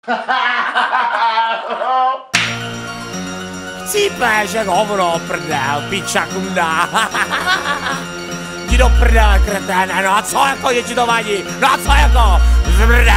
Chcípeš jak hovno, prdel, piča kunda. Jdi do prdele, kreténe, no a co jako, je ti to vadí? No a co jako? Zmrde,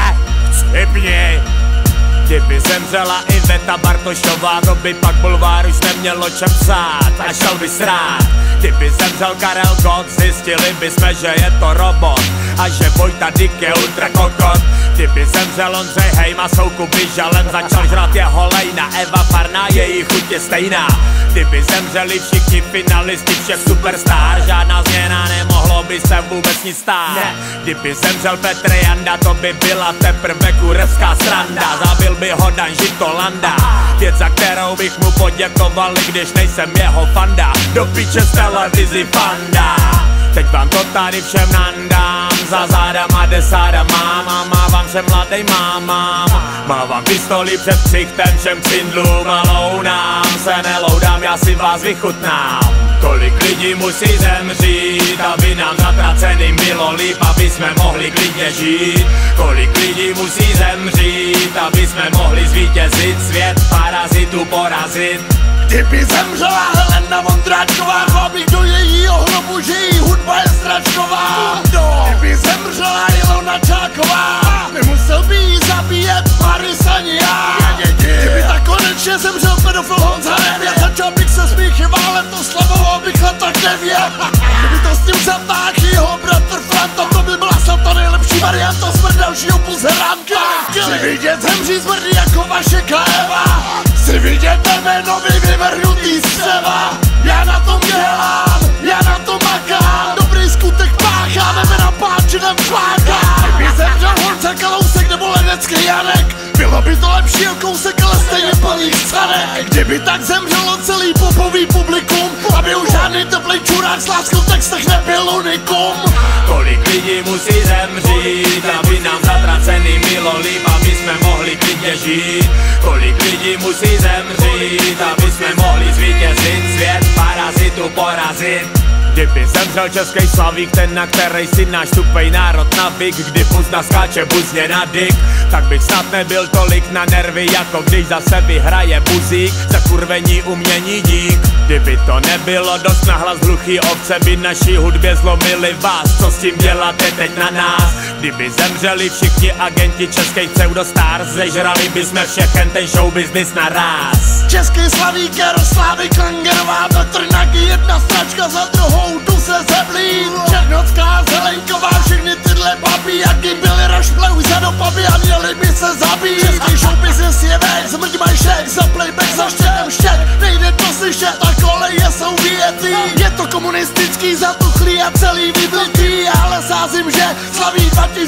chcípni. Kdyby zemřela Iveta Bartošová, to by pak bulvár už neměl o čem psát a šel by srát. Kdyby zemřel Karel Gott, zjistili bychom, že je to robot a že Vojta Dyk je ultra kokot. Kdyby zemřel Ondřej Hejma, Soukup Žalem, začal žrat jeho lejna, Eva Farná, její chuť je stejná. Kdyby zemřeli všichni finalisti všech superstar, žádná změna, nemohlo by se vůbec nic stát. Kdyby zemřel Petr Janda, to by byla teprve kurevská sranda. Zabil by ho Dan Žitolanda, věc, za kterou bych mu poděkoval, i když nejsem jeho fanda. Do piče z televizi fanda. Teď vám to tady všem nandám, za zádama desádama, mávám všem mladej mámám. Mávám pistoli před ksichtem všem cindlům a lounám se neloudám, já si vás vychutnám. Kolik lidí musí zemřít, aby nám zatraceným bylo líp, aby jsme mohli klidně žít. Kolik lidí musí zemřít, aby jsme mohli zvítězit, svět parazitů porazit. Kdyby zemřela Helena Vondráčková, bych do jejího hrobu, že její hudba je stračková. Kdyby zemřela Ilona Čáková, nemusel by jí zabíjet Maris ani já. Kdyby tak konečně zemřel pedofil Honza Nevět, začal bych se smíchy válet, oslavoval bych letech 9. Kdyby to s ním zatáhl jeho bratr Franta, to by byla snad ta nejlepší varianta smrt dalšího buzeránka. Chci vidět zemřít smrdy jako vaše Eva, chci vidět tebe nový vyvrhnutý střeva. Já na tom dělám, já na tom makám, dobrý skutek páchám, nebe na páčinem flákám. Kdyby zemřel Honza Kalousek nebo Lenecký Janek, bylo by to lepší o kousek, ale stejně plných sranek. Kdyby tak zemřelo celý popový publikum, aby už žádný teplej čurák s láskou v textech nebyl unikum. Kolik lidí musí zemřít, aby nám zatracený bylo líp, aby jsme mohli klidně žít. Kolik lidí musí zemřít, aby jsme mohli zvítězit, svět parazitů porazit. Kdyby zemřel český slavík, ten na který si náš tupej národ navyk, kdy puzna skáče buzně na dyk, tak bych snad nebyl tolik na nervy, jako když zase vyhraje buzík za kurvení umění dík. Kdyby to nebylo dost na hlas, hluchý ovce by naší hudbě zlomili vás, co s tím děláte teď na nás. Kdyby zemřeli všichni agenti českých pseudostars, zežrali bychom všechen ten show business naráz. Český slavík, Jaroslávy Klangerová, Petr Nagy, jedna stračka za druhou, tu se zeblín. Černocká, Zelenková, všechny tyhle babi, jaký byly rašple už za do paby a měli by se zabít. Český show business je veď, zmrť mají šek, za playback za štětem štěk, nejde to slyšet a koleje jsou vyjetý. Je to komunistický, zatuchlý a celý vyblitý, ale sázím, že slaví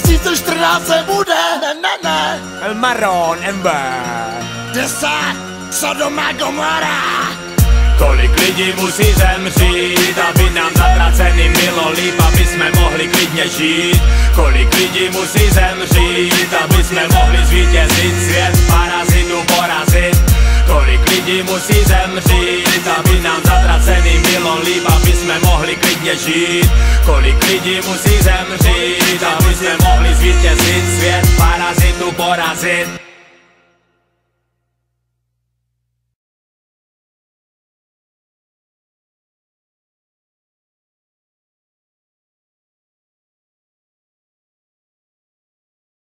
2014 se bude. Ne. El Marron, Ember. Desát, Sodoma Gomora. Kolik lidí musí zemřít, aby nám zatraceným bylo líp, aby jsme mohli klidně žít. Kolik lidí musí zemřít, aby jsme mohli zvítězit, svět parazitů porazit. Kolik lidí musí zemřít, aby nám zatraceným bylo líp, aby jsme mohli klidně žít. Kolik lidí musí zemřít, aby jsme mohli zvítězit, svět parazitů porazit.